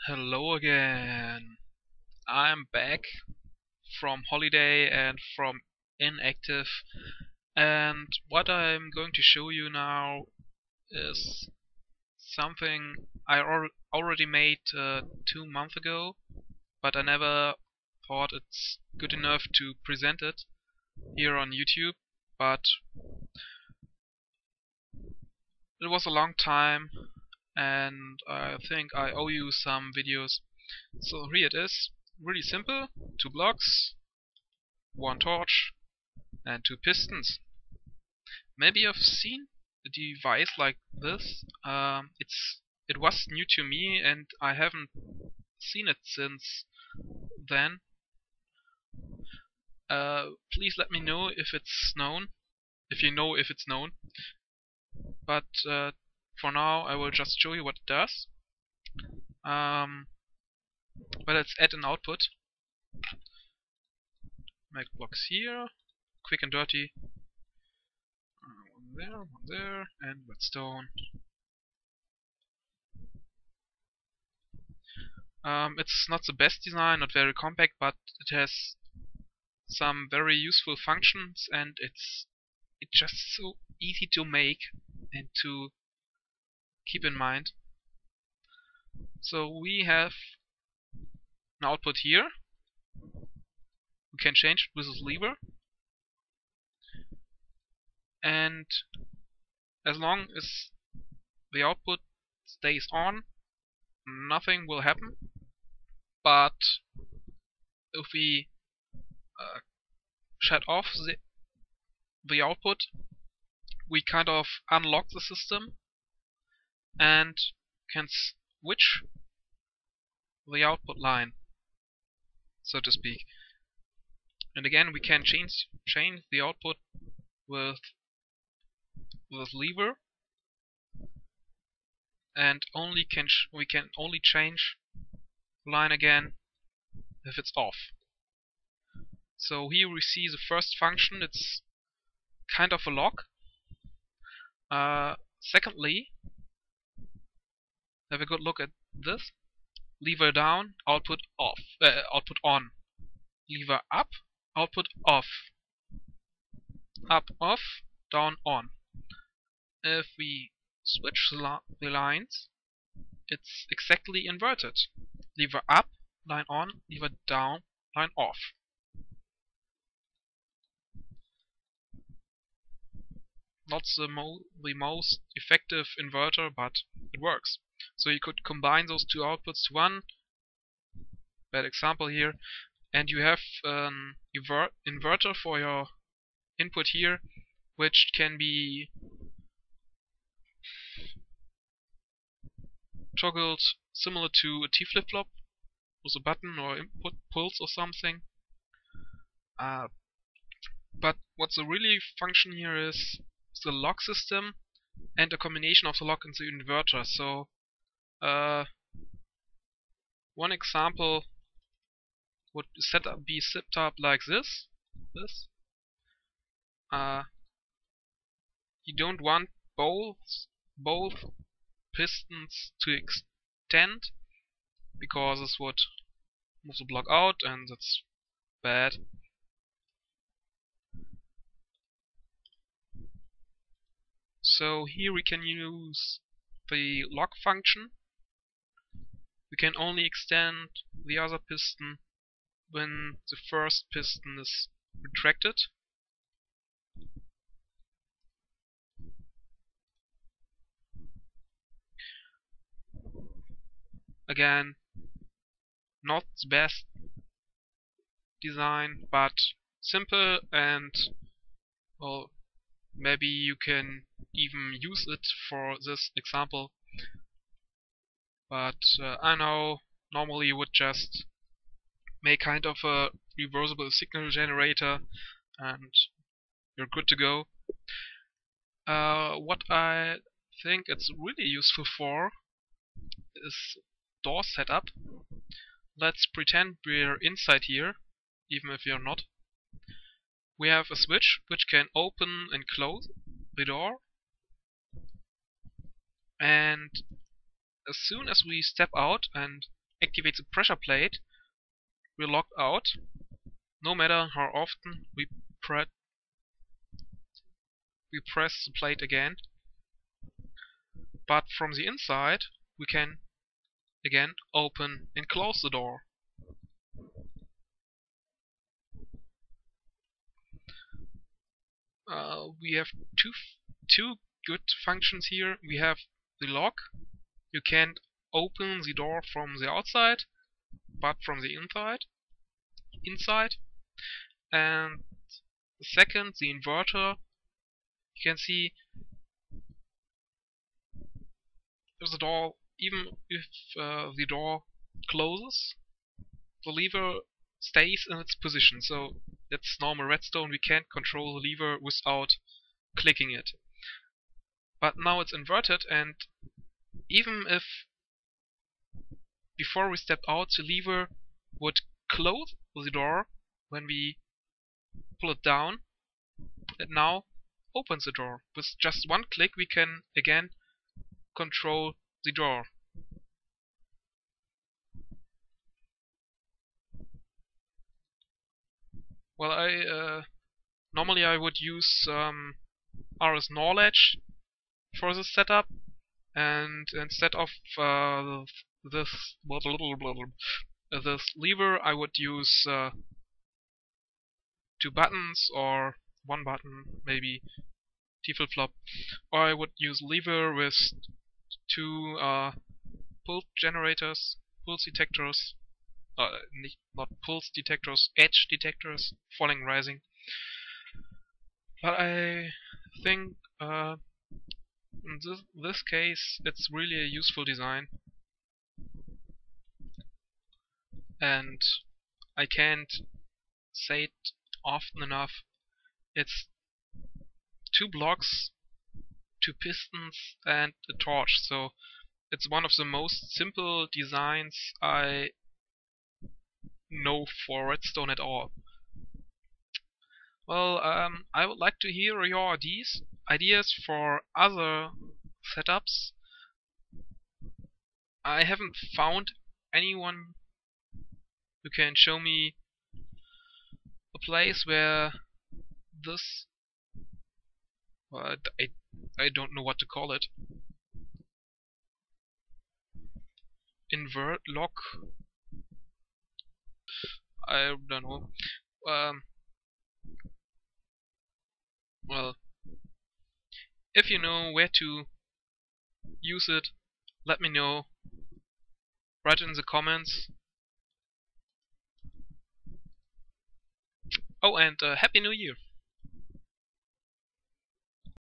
Hello again. I'm back from holiday and from inactive, and what I'm going to show you now is something I already made 2 months ago, but I never thought it's good enough to present it here on YouTube. But it was a long time, and I think I owe you some videos. So here it is. Really simple. 2 blocks, 1 torch, and 2 pistons. Maybe you've seen a device like this. It was new to me, and I haven't seen it since then. Please let me know if it's known, if you know if it's known. But for now, I will just show you what it does. But let's add an output. Make blocks here, quick and dirty. One there, and redstone. It's not the best design, not very compact, but it has some very useful functions, and it's just so easy to make and to keep in mind. So we have an output here. We can change it with this lever, and as long as the output stays on, nothing will happen. But if we shut off the output, we kind of unlock the system and can switch the output line, so to speak. And again, we can change the output with this lever, and we can only change line again if it's off. So here we see the first function. It's kind of a lock. Secondly, have a good look at this. Lever down, output off, output on. Lever up, output off. Up, off, down, on. If we switch the lines, it's exactly inverted. Lever up, line on, lever down, line off. Not the most effective inverter, but it works. So you could combine those two outputs to one. Bad example here. And you have an inverter for your input here, which can be toggled similar to a T flip-flop with a button or input pulse or something. But what's the really function here is the lock system and a combination of the lock and the inverter. So one example would be set up like this. You don't want both pistons to extend, because this would move the block out, and that's bad. So here we can use the lock function. We can only extend the other piston when the first piston is retracted. Again, not the best design, but simple, and well, maybe you can even use it for this example. But I know normally you would just make kind of a reversible signal generator and you're good to go. What I think it's really useful for is door setup. Let's pretend we're inside here, even if you're not. We have a switch which can open and close the door, and as soon as we step out and activate the pressure plate, we're locked out, no matter how often we press the plate again. But from the inside, we can again open and close the door. We have two good functions here. We have the lock. You can't open the door from the outside, but from the inside. And the second, the inverter. You can see if the door, even if the door closes, the lever stays in its position. So that's normal redstone. We can't control the lever without clicking it. But now it's inverted, and even if before we step out the lever would close the door when we pull it down, it now opens the door. With just one click we can again control the door. Well, normally I would use RS Knowledge for this setup, and instead of this lever, I would use 2 buttons or 1 button, maybe T flip-flop, or I would use lever with 2 pulse detectors, not pulse detectors, edge detectors, falling, rising. But I think in this case it's really a useful design, and I can't say it often enough. It's 2 blocks, 2 pistons, and a torch, so it's one of the most simple designs I know for redstone at all. Well, I would like to hear your ideas for other setups. I haven't found anyone who can show me a place where this, well, I don't know what to call it, invert lock, I don't know. Well, if you know where to use it, let me know. Write in the comments. Oh, and Happy New Year!